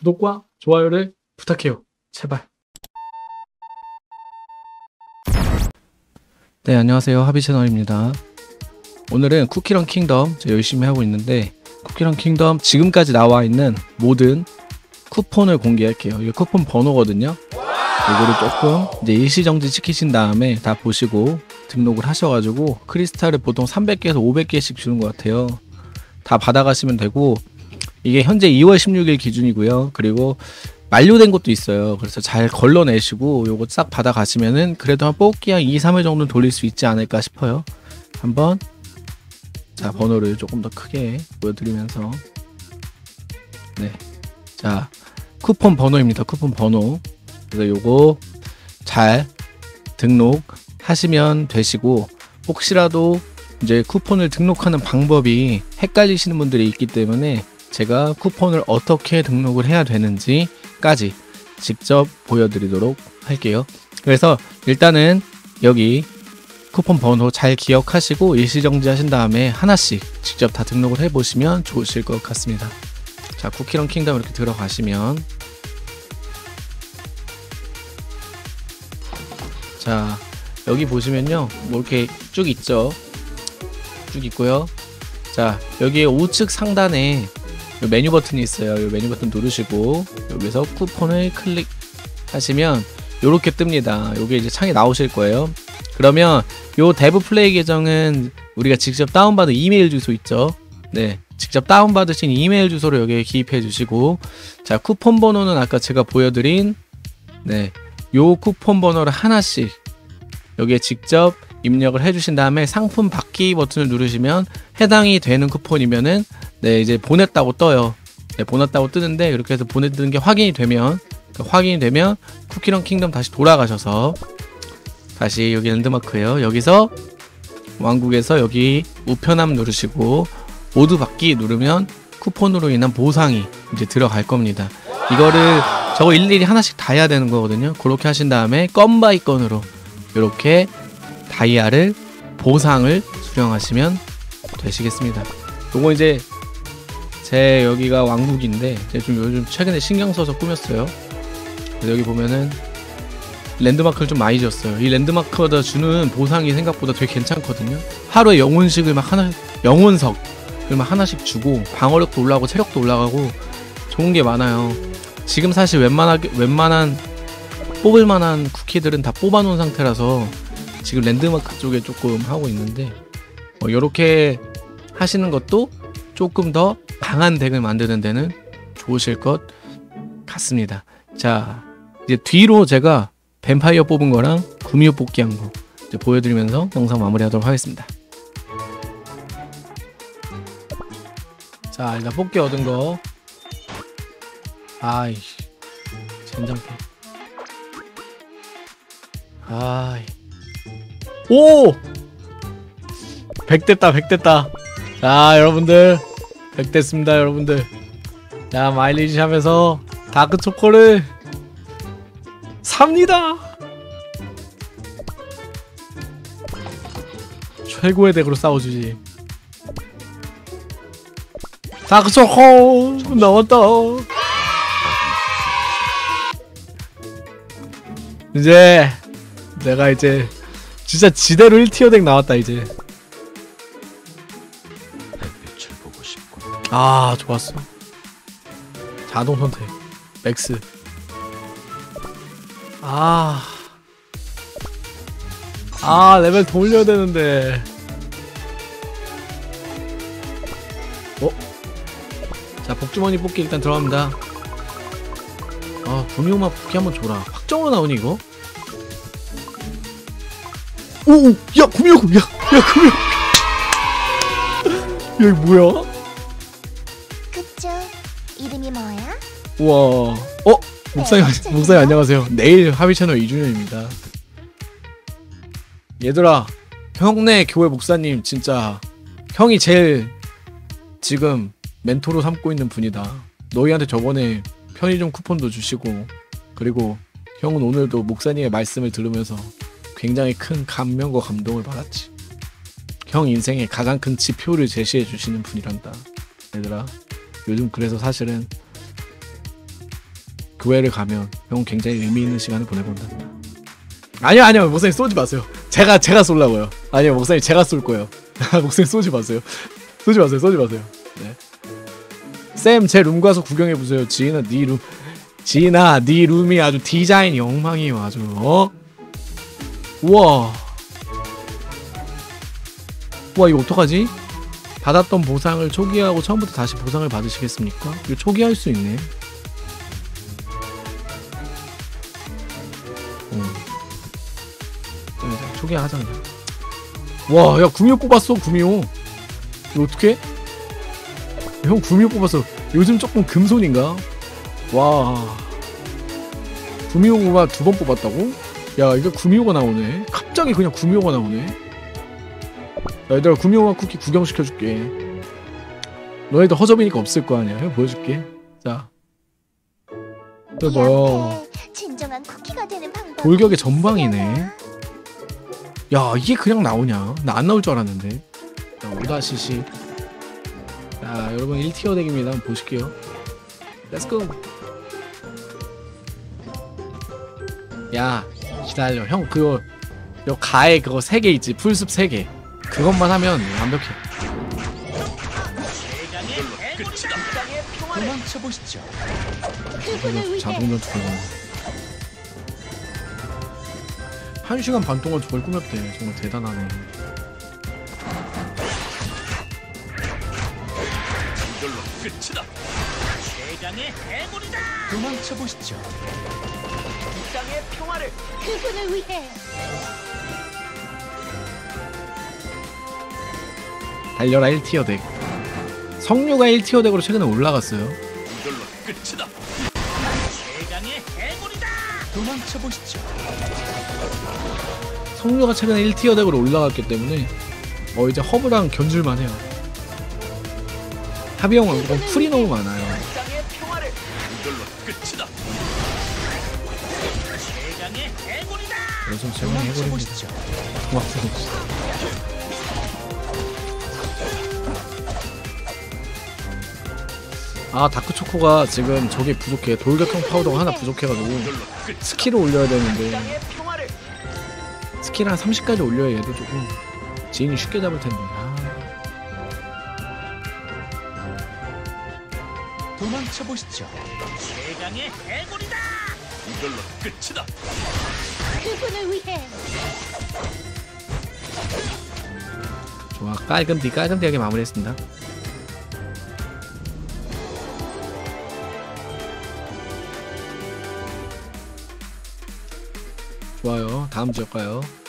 구독과 좋아요를 부탁해요. 제발. 네, 안녕하세요. 하비채널입니다. 오늘은 쿠키런 킹덤 열심히 하고 있는데, 쿠키런 킹덤 지금까지 나와 있는 모든 쿠폰을 공개할게요. 이게 쿠폰 번호거든요. 이거를 조금 이제 일시정지 시키신 다음에 다 보시고 등록을 하셔가지고 크리스탈을 보통 300개에서 500개씩 주는 것 같아요. 다 받아가시면 되고, 이게 현재 2월 16일 기준이고요. 그리고 만료된 것도 있어요. 그래서 잘 걸러내시고 요거 싹 받아가시면은 그래도 한 뽑기 한 2, 3회 정도 돌릴 수 있지 않을까 싶어요. 한번 자, 번호를 조금 더 크게 보여드리면서, 네, 자, 쿠폰 번호입니다. 쿠폰 번호. 그래서 요거 잘 등록하시면 되시고, 혹시라도 이제 쿠폰을 등록하는 방법이 헷갈리시는 분들이 있기 때문에 제가 쿠폰을 어떻게 등록을 해야 되는지까지 직접 보여드리도록 할게요. 그래서 일단은 여기 쿠폰 번호 잘 기억하시고 일시정지 하신 다음에 하나씩 직접 다 등록을 해보시면 좋으실 것 같습니다. 자, 쿠키런 킹덤 이렇게 들어가시면, 자, 여기 보시면요, 뭐 이렇게 쭉 있죠. 쭉 있고요. 자, 여기 우측 상단에 메뉴 버튼이 있어요. 이 메뉴 버튼 누르시고 여기서 쿠폰을 클릭하시면 요렇게 뜹니다. 요게 이제 창이 나오실 거예요. 그러면 요 데브 플레이 계정은 우리가 직접 다운받은 이메일 주소 있죠. 네, 직접 다운받으신 이메일 주소를 여기에 기입해 주시고, 자, 쿠폰 번호는 아까 제가 보여드린, 네, 요 쿠폰 번호를 하나씩 여기에 직접 입력을 해주신 다음에 상품 받기 버튼을 누르시면 해당이 되는 쿠폰이면은, 네, 이제 보냈다고 떠요. 네, 보냈다고 뜨는데, 이렇게 해서 보내드는 게 확인이 되면 쿠키런 킹덤 다시 돌아가셔서 다시 여기 랜드마크예요. 여기서 왕국에서 여기 우편함 누르시고 모두 받기 누르면 쿠폰으로 인한 보상이 이제 들어갈 겁니다. 이거를 저거 일일이 하나씩 다 해야 되는 거거든요. 그렇게 하신 다음에 건 바이 건으로 이렇게 다이아를 보상을 수령하시면 되시겠습니다. 요거 이제 제 여기가 왕국인데 제가 좀 요즘 최근에 신경 써서 꾸몄어요. 그래서 여기 보면은 랜드마크를 좀 많이 줬어요. 이 랜드마크마다 주는 보상이 생각보다 되게 괜찮거든요. 하루에 영혼석을 막 하나씩 주고 방어력도 올라가고 체력도 올라가고 좋은 게 많아요. 지금 사실 웬만한 뽑을만한 쿠키들은 다 뽑아놓은 상태라서 지금 랜드마크 쪽에 조금 하고 있는데, 요렇게 하시는 것도 조금 더 강한 덱을 만드는 데는 좋으실 것 같습니다. 자, 이제 뒤로 제가 뱀파이어 뽑은 거랑 구미호 뽑기 한 거 이제 보여드리면서 영상 마무리하도록 하겠습니다. 자, 일단 뽑기 얻은 거, 아이 젠장패, 아이, 오! 100 됐다, 100 됐다. 자, 여러분들 100 됐습니다. 여러분들, 자, 마일리지 샵에서 다크초코를 삽니다. 최고의 덱으로 싸워주지. 다크초코 나왔다. 이제 내가 이제 진짜 지대로 1티어 덱 나왔다. 이제 아, 좋았어. 자동 선택 맥스. 레벨 더 올려야 되는데. 자, 복주머니 뽑기 일단 들어갑니다. 구미호마 뽑기 한번 줘라. 확정으로 나오니 이거? 오! 야, 구미호! 야, 구미호! 야, 이거 뭐야? 그쪽 이름이 뭐야? 우와. 목사님 안녕하세요. 내일 하비채널 2주년입니다. 얘들아, 형네 교회 목사님 진짜 형이 제일 지금 멘토로 삼고 있는 분이다. 너희한테 저번에 편의점 쿠폰도 주시고, 그리고 형은 오늘도 목사님의 말씀을 들으면서 굉장히 큰 감명과 감동을 받았지. 형 인생의 가장 큰 지표를 제시해 주시는 분이란다. 얘들아, 요즘 그래서 사실은 교회를 가면 형은 굉장히 의미 있는 시간을 보내본다. 아니요 목사님 쏘지 마세요. 제가 쏠라고요. 아니요 목사님 제가 쏠 거예요. 목사님 쏘지 마세요. 쏘지 마세요. 네. 쌤 제 룸 가서 구경해 보세요. 지인아 네 룸이 아주 디자인이 엉망이에요. 아주 우와 이거 어떡하지? 받았던 보상을 초기화하고 처음부터 다시 보상을 받으시겠습니까? 이거 초기화할 수 있네. 초기화 하자 그냥. 와, 야 구미호 뽑았어. 구미호 이거 어떡해? 형 구미호 뽑았어. 요즘 조금 금손인가? 와, 구미호가 2번 뽑았다고? 야 이거 구미호가 나오네. 갑자기 그냥 구미호가 나오네. 야, 얘들아 구미호가 쿠키 구경시켜줄게. 너희들 허접이니까 없을 거 아니야. 형 보여줄게. 자, 또 뭐야? 진정한 쿠키가 되는 방법. 돌격의 전방이네. 야 이게 그냥 나오냐? 나 안 나올 줄 알았는데. 자 5-10. 자 여러분 1티어 덱입니다. 한번 보실게요. 렛츠고. 야 기다려. 형 그거 가에 그거 3개 있지. 풀숲 3개. 그것만 하면 완벽해. 도망쳐보시죠. 자동전 투표. 1시간 반 동안 저걸 꾸몄대. 정말 대단하네. 이걸로 끝이다. 대강의 해골이다. 도망쳐보시죠. 이 땅의 평화를. 그분을 위해. 달려라 1티어 덱. 성류가 1티어 덱으로 최근에 올라갔어요. 이걸로 끝이다. 대강의 해골이다. 도망쳐보시죠. 성류가 최근에 1티어 덱으로 올라갔기 때문에 이제 허브랑 견줄만 해요. 합의형 왕국은 풀이 너무 많아요. 땅의 평화를. 이걸로 끝이다. 대강의 해골이다. 그래서 제가 해버립니다. 아 다크초코가 지금 저게 부족해. 돌격형 파우더가 하나 부족해가지고 스킬을 올려야 되는데 스킬 한 30까지 올려야 얘도 조금 지인이 쉽게 잡을 텐데. 도망쳐보시죠. 대강의 해골이다. 이걸로 끝이다. 그분을 위해. 좋아, 깔끔하게 마무리했습니다. 좋아요. 다음 지역 가요.